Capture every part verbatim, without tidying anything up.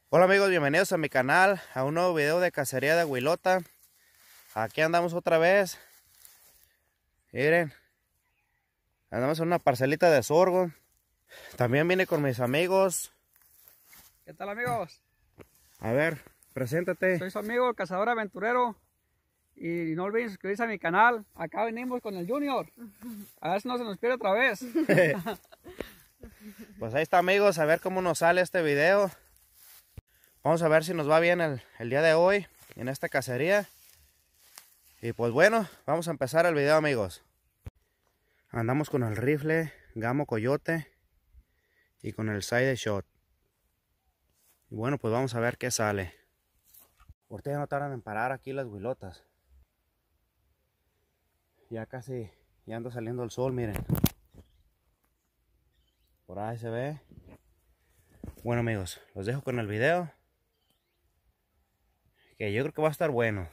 Hola amigos, bienvenidos a mi canal, a un nuevo video de cacería de huilota. Aquí andamos otra vez. Miren, andamos en una parcelita de sorgo. También vine con mis amigos. ¿Qué tal, amigos? A ver, preséntate. Soy su amigo el cazador aventurero y no olviden suscribirse a mi canal. Acá venimos con el Junior, a ver si no se nos pierde otra vez. Pues ahí está amigos, a ver cómo nos sale este video. Vamos a ver si nos va bien el, el día de hoy en esta cacería. Y pues bueno, vamos a empezar el video amigos. Andamos con el rifle Gamo Coyote y con el side shot. Y bueno, pues vamos a ver qué sale. Ahorita ya no tardan en parar aquí las huilotas. Ya casi, ya anda saliendo el sol, miren. Por ahí se ve. Bueno amigos, los dejo con el video, que yo creo que va a estar bueno.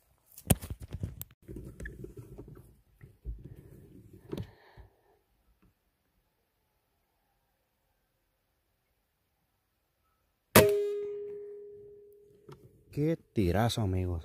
Qué tirazo amigos.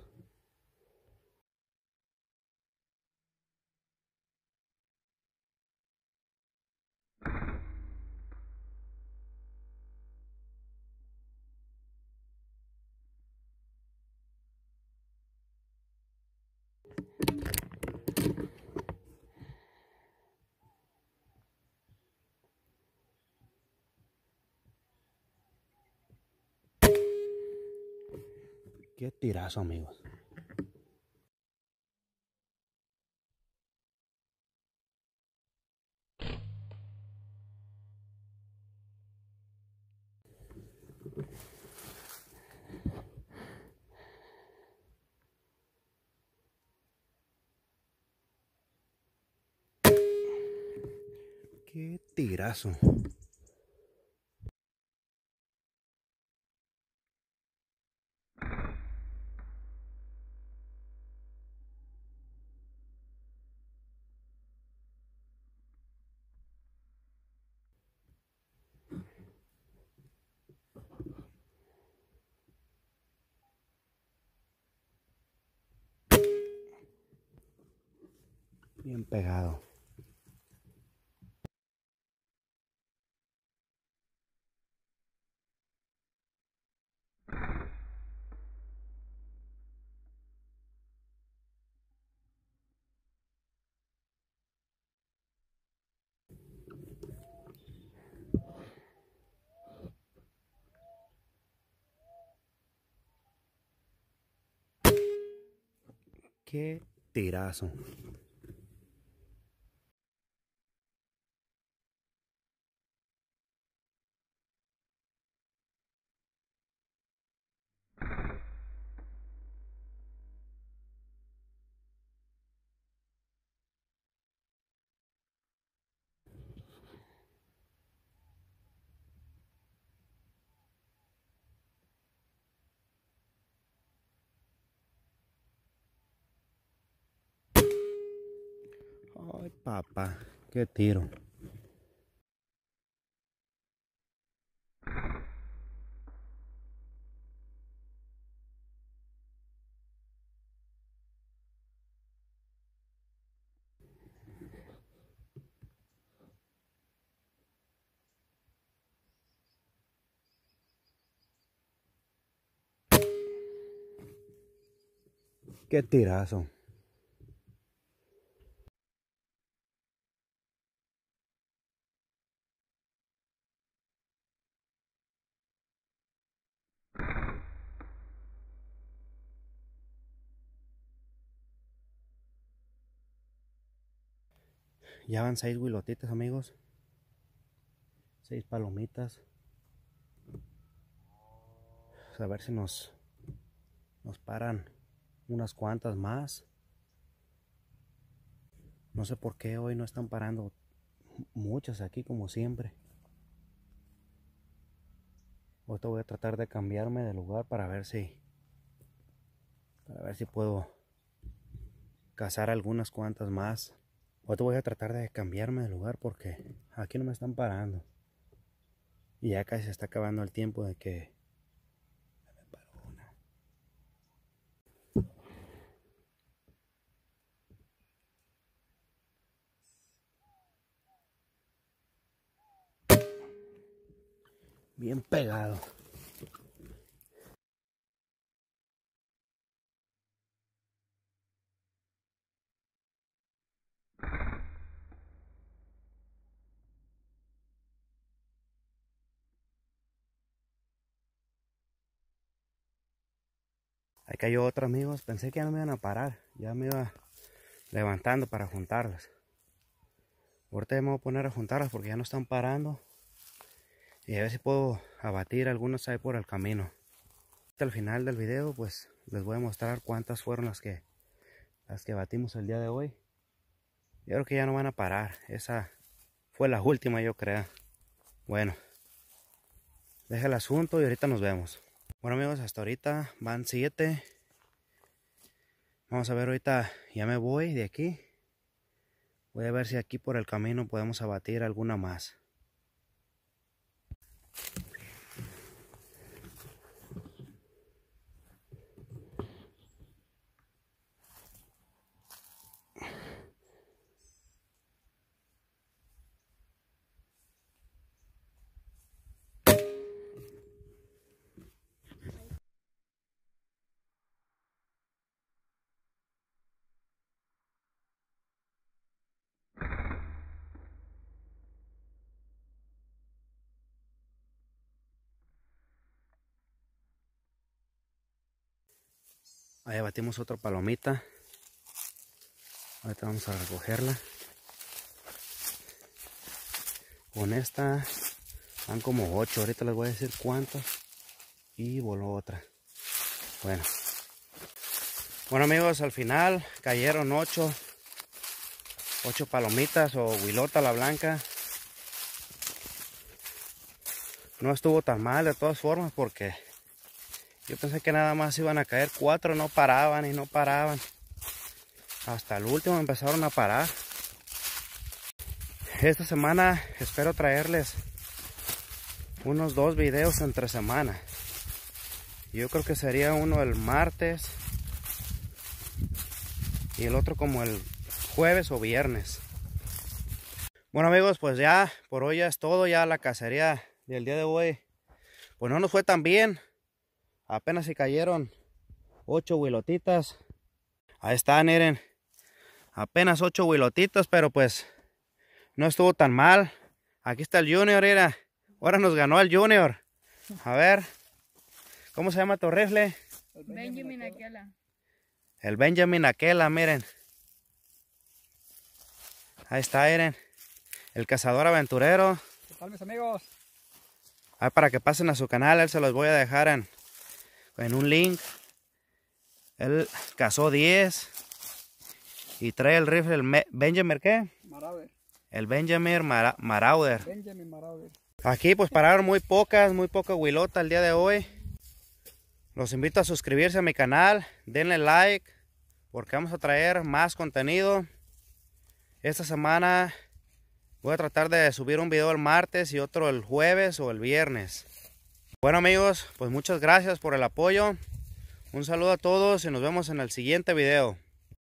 Qué tirazo amigos. Qué tirazo. Bien pegado. Qué tirazo. Ay papá, qué tiro. Qué tirazo. Ya van seis huilotitas amigos. Seis palomitas. A ver si nos, nos paran unas cuantas más. No sé por qué hoy no están parando muchas aquí como siempre. Ahorita voy a tratar de cambiarme de lugar para ver si para ver si puedo cazar algunas cuantas más. Ahorita voy a tratar de cambiarme de lugar porque aquí no me están parando. Y ya casi se está acabando el tiempo de que bien pegado. Ahí cayó otro, amigos. Pensé que ya no me iban a parar. Ya me iba levantando para juntarlas. Ahorita ya me voy a poner a juntarlas porque ya no están parando. Y a ver si puedo abatir algunas ahí por el camino. Hasta el final del video pues les voy a mostrar cuántas fueron las que las que batimos el día de hoy. Yo creo que ya no van a parar. Esa fue la última, yo creo. Bueno, deja el asunto y ahorita nos vemos. Bueno, amigos, hasta ahorita van siete. Vamos a ver, ahorita ya me voy de aquí. Voy a ver si aquí por el camino podemos abatir alguna más. Ahí batimos otra palomita. Ahorita vamos a recogerla. Con esta van como ocho. Ahorita les voy a decir cuántas. Y voló otra. Bueno. Bueno, amigos, al final cayeron ocho. Ocho palomitas o huilota la blanca. No estuvo tan mal de todas formas porque yo pensé que nada más iban a caer cuatro, no paraban y no paraban. Hasta el último empezaron a parar. Esta semana espero traerles unos dos videos entre semana. Yo creo que sería uno el martes y el otro como el jueves o viernes. Bueno, amigos, pues ya por hoy ya es todo. Ya la cacería del día de hoy pues no nos fue tan bien. Apenas si cayeron ocho huilotitas. Ahí están, miren. Apenas ocho huilotitas, pero pues no estuvo tan mal. Aquí está el Junior, mira. Ahora nos ganó el Junior. A ver. ¿Cómo se llama tu rifle? Benjamin Aquela. El Benjamin Aquela, miren. Ahí está, miren. El cazador aventurero. ¿Qué tal, mis amigos? Ahí para que pasen a su canal, él se los voy a dejar en en un link. Él cazó diez y trae el rifle, el Benjamin, ¿qué? Marauder. El Benjamin Mara Marauder. Benjamin Marauder. Aquí pues pararon muy pocas, muy poca huilota el día de hoy. Los invito a suscribirse a mi canal, denle like, porque vamos a traer más contenido. Esta semana voy a tratar de subir un video el martes y otro el jueves o el viernes. Bueno, amigos, pues muchas gracias por el apoyo. Un saludo a todos y nos vemos en el siguiente video.